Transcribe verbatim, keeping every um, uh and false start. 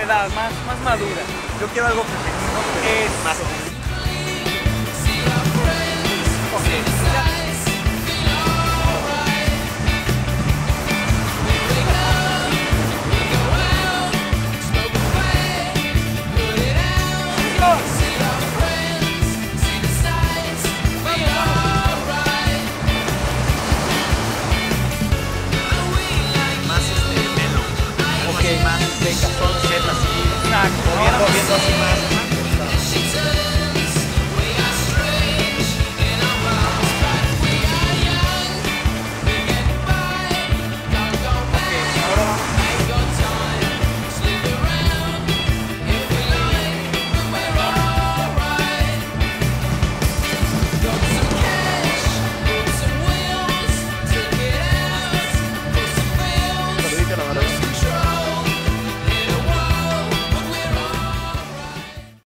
edad, más, más madura. Yo quiero algo femenino, pero Es- más. Más este, melo. Ok, más de cajón, así. Exacto. Viendo, Ahora, viendo así más.